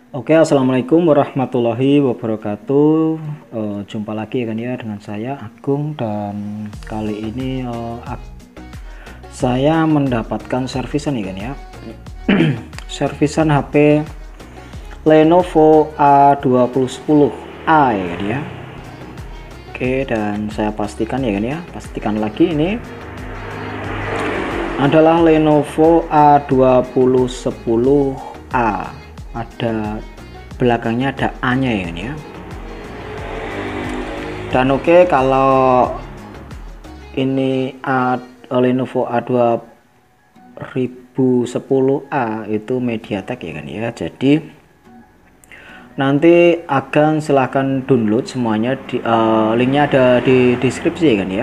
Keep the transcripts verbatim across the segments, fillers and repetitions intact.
Oke, assalamualaikum warahmatullahi wabarakatuh. Eh, jumpa lagi kan ya dengan saya Agung, dan kali ini eh, ak- saya mendapatkan servisan nih kan ya. Servisan H P Lenovo A dua nol satu nol A ya kan ya. Oke, dan saya pastikan ya kan ya, pastikan lagi ini adalah Lenovo A dua nol satu nol A. Ada belakangnya ada A nya ya kan ya. Dan oke, okay, kalau ini A, Lenovo A dua nol satu nol A itu MediaTek ya kan ya. Jadi nanti akan silahkan download semuanya di, uh, linknya ada di deskripsi ya kan ya.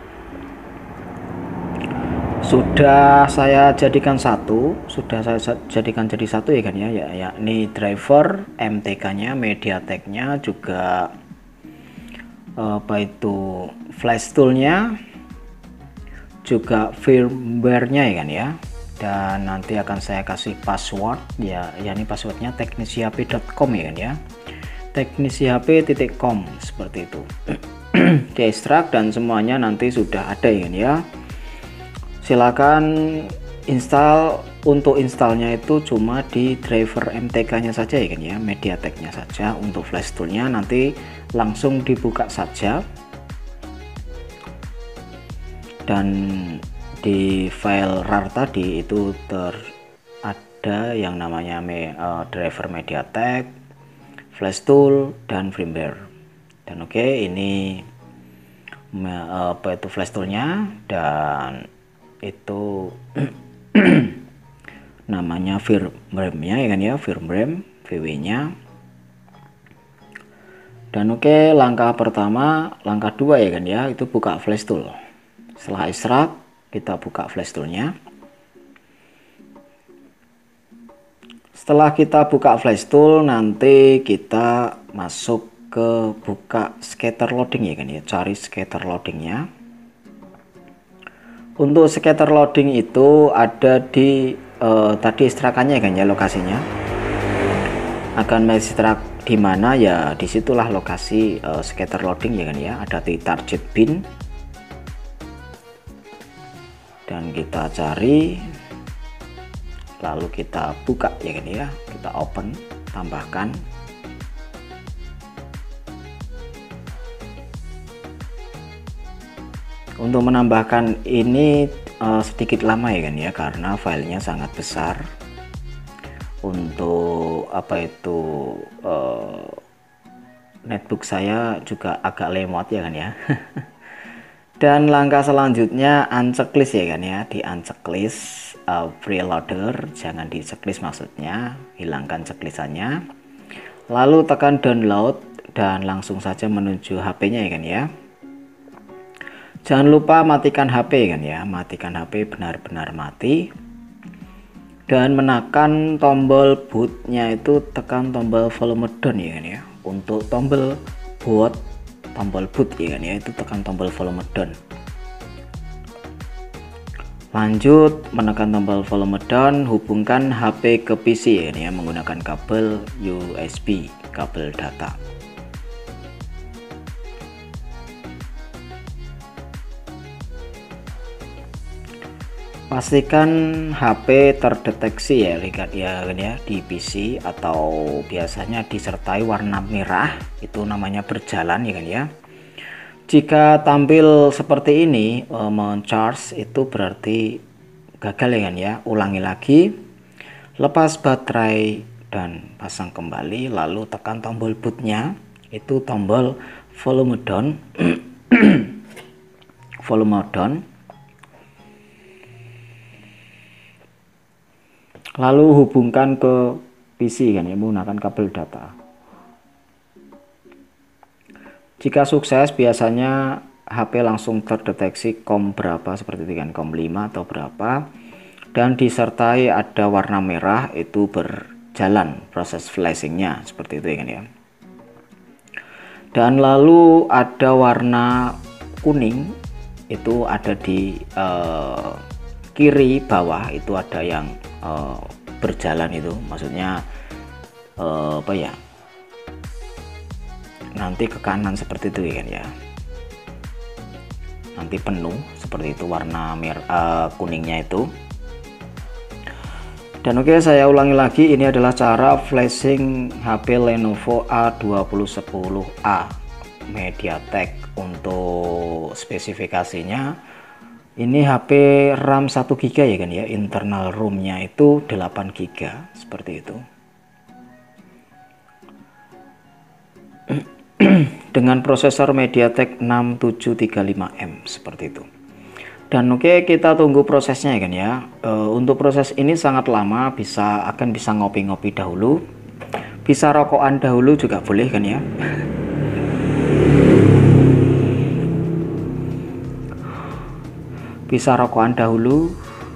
Sudah saya jadikan satu, sudah saya jadikan jadi satu ya kan ya, ya yakni driver, M T K-nya, MediaTek-nya, juga apa itu flash tool-nya, juga firmware-nya ya kan ya. Dan nanti akan saya kasih password ya, yakni passwordnya teknishp titik com ya kan ya, teknishp titik com seperti itu. Di ekstrak dan semuanya nanti sudah ada ya kan ya. Silakan install. Untuk installnya itu cuma di driver M T K-nya saja ya kan ya, MediaTek-nya saja. Untuk flash tool-nya nanti langsung dibuka saja, dan di file rar tadi itu ter ada yang namanya me, uh, driver MediaTek, flash tool, dan firmware. Dan oke, okay, ini uh, apa itu flash tool-nya, dan itu namanya firmware-nya ya kan ya, firmware V W-nya. Dan oke, okay, langkah pertama, langkah dua ya kan ya, itu buka flash tool. Setelah ekstrak, kita buka flash tool-nya. Setelah kita buka flash tool, nanti kita masuk ke buka scatter loading ya kan ya, cari scatter loadingnya. Untuk scatter loading itu ada di uh, tadi ekstrakannya kan ya, lokasinya akan mengekstrak di mana ya, disitulah lokasi uh, scatter loading ya kan ya, ada di target bin. Dan kita cari, lalu kita buka ya kan ya, kita open, tambahkan. Untuk menambahkan ini uh, sedikit lama ya kan ya, karena filenya sangat besar. Untuk apa itu uh, netbook saya juga agak lemot ya kan ya. Dan langkah selanjutnya unchecklist ya kan ya, di unchecklist uh, preloader, jangan di checklist maksudnya, hilangkan checklistannya. Lalu tekan download dan langsung saja menuju H P-nya ya kan ya. Jangan lupa matikan H P kan ya, matikan H P benar-benar mati, dan menekan tombol bootnya itu tekan tombol volume down ya kan ya. Untuk tombol boot, tombol boot ya kan ya, itu tekan tombol volume down. Lanjut menekan tombol volume down, hubungkan H P ke P C ya kan ya, menggunakan kabel U S B, kabel data. Pastikan H P terdeteksi ya, lihat ya kan ya, di P C atau biasanya disertai warna merah, itu namanya berjalan ya kan ya. Jika tampil seperti ini e, men-charge, itu berarti gagal ya kan ya. Ulangi lagi, lepas baterai dan pasang kembali, lalu tekan tombol bootnya, itu tombol volume down. Volume down. Lalu hubungkan ke P C kan ya, menggunakan kabel data. Jika sukses, biasanya H P langsung terdeteksi COM berapa, seperti itu kan, COM lima atau berapa, dan disertai ada warna merah, itu berjalan proses flashingnya seperti itu kan ya. Dan lalu ada warna kuning, itu ada di uh, kiri bawah, itu ada yang uh, berjalan, itu maksudnya eh, apa ya, nanti ke kanan seperti itu ya kan ya, nanti penuh seperti itu warna merah uh, kuningnya itu. Dan oke, saya ulangi lagi, ini adalah cara flashing H P Lenovo A dua nol satu nol A MediaTek. Untuk spesifikasinya ini H P RAM satu giga ya kan ya, internal ROM-nya itu delapan giga seperti itu. Dengan prosesor MediaTek enam tujuh tiga lima M seperti itu. Dan oke, kita tunggu prosesnya ya kan ya. E, untuk proses ini sangat lama, bisa akan bisa ngopi-ngopi dahulu, bisa rokokan dahulu juga boleh kan ya. Bisa rokokan dahulu.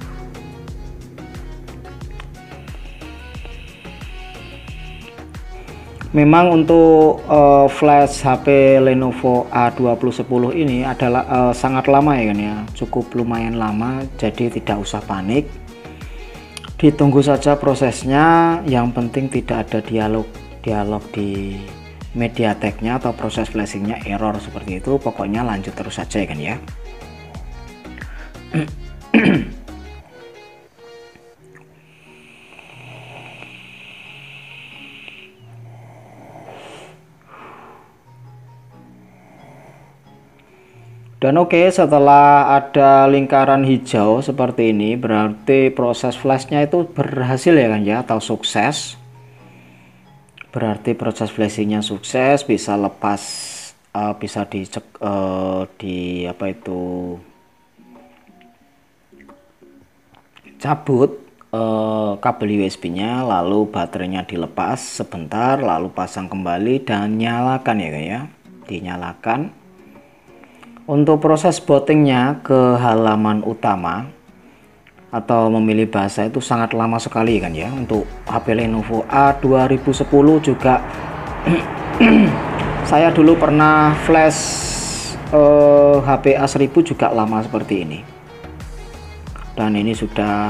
Memang untuk uh, flash H P Lenovo A dua nol satu nol ini adalah uh, sangat lama ya kan ya, cukup lumayan lama, jadi tidak usah panik, ditunggu saja prosesnya. Yang penting tidak ada dialog dialog di MediaTek-nya atau proses flashingnya error seperti itu. Pokoknya lanjut terus saja ya kan ya. Dan oke, setelah ada lingkaran hijau seperti ini, berarti proses flashnya itu berhasil ya kan ya, atau sukses. Berarti proses flashingnya sukses, bisa lepas, uh, bisa dicek uh, di apa itu cabut uh, kabel U S B-nya, lalu baterainya dilepas sebentar, lalu pasang kembali dan nyalakan ya kan ya, dinyalakan. Untuk proses bootingnya ke halaman utama atau memilih bahasa itu sangat lama sekali kan ya. Untuk H P Lenovo A dua nol satu nol juga saya dulu pernah flash eh, H P A seribu juga lama seperti ini. Dan ini sudah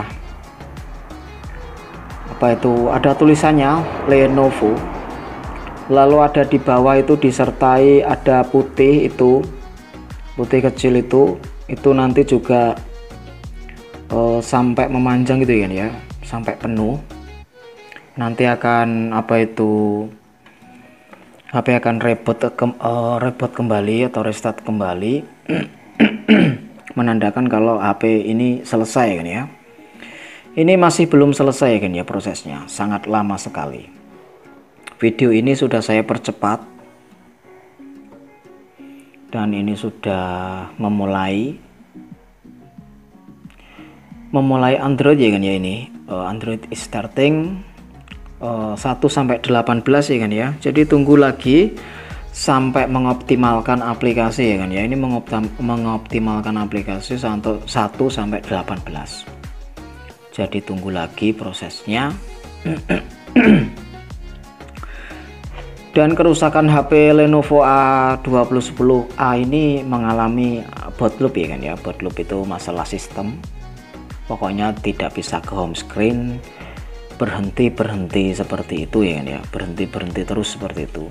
apa itu, ada tulisannya Lenovo, lalu ada di bawah itu disertai ada putih itu, putih kecil itu itu nanti juga uh, sampai memanjang gitu kan ya, sampai penuh. Nanti akan apa itu, H P akan reboot ke, uh, reboot kembali atau restart kembali menandakan kalau H P ini selesai kan ya. Ini masih belum selesai kan ya prosesnya, sangat lama sekali. Video ini sudah saya percepat dan ini sudah memulai memulai Android ya kan ya. Ini uh, Android is starting uh, satu sampai delapan belas ya kan ya. Jadi tunggu lagi sampai mengoptimalkan aplikasi ya kan ya. Ini mengoptim mengoptimalkan aplikasi satu sampai delapan belas. Jadi tunggu lagi prosesnya. Dan kerusakan H P Lenovo A dua nol satu nol A ini mengalami boot loop ya kan ya. Boot loop itu masalah sistem, pokoknya tidak bisa ke home screen, berhenti berhenti seperti itu ya kan ya, berhenti berhenti terus seperti itu.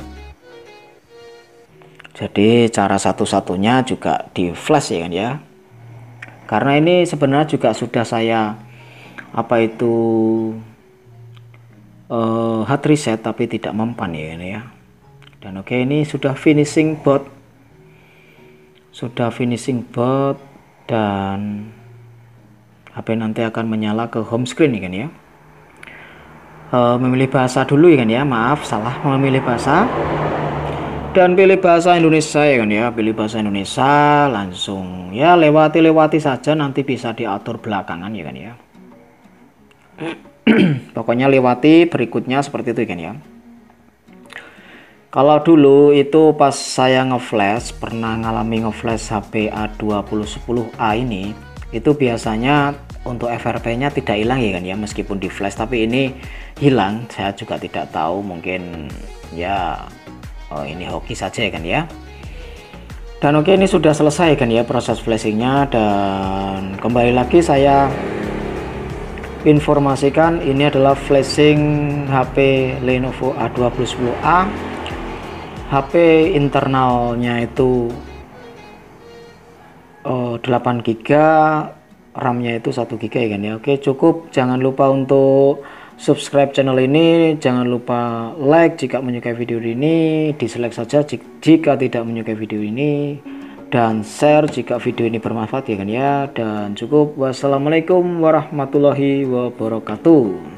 Jadi cara satu-satunya juga di flash ya kan ya, karena ini sebenarnya juga sudah saya apa itu uh, hard reset tapi tidak mempan ya kan ya. Dan oke, ini sudah finishing boot, sudah finishing boot, dan H P nanti akan menyala ke home screen ya kan ya. E, memilih bahasa dulu ya kan ya, maaf salah memilih bahasa, dan pilih bahasa Indonesia ya kan ya, pilih bahasa Indonesia, langsung ya lewati lewati saja, nanti bisa diatur belakangan ya kan ya. Pokoknya lewati berikutnya seperti itu ya kan ya. Kalau dulu itu pas saya ngeflash, pernah ngalami ngeflash H P A dua nol satu nol A ini, itu biasanya untuk F R P-nya tidak hilang ya kan ya, meskipun di flash, tapi ini hilang. Saya juga tidak tahu, mungkin ya oh, ini hoki saja ya kan ya. Dan oke, ini sudah selesai kan ya proses flashingnya, dan kembali lagi saya informasikan ini adalah flashing H P Lenovo A dua nol satu A. H P internalnya itu oh, delapan giga, RAM-nya itu satu giga ya kan ya. Oke, cukup. Jangan lupa untuk subscribe channel ini, jangan lupa like jika menyukai video ini, dislike saja jika tidak menyukai video ini, dan share jika video ini bermanfaat ya kan ya. Dan cukup. Wassalamualaikum warahmatullahi wabarakatuh.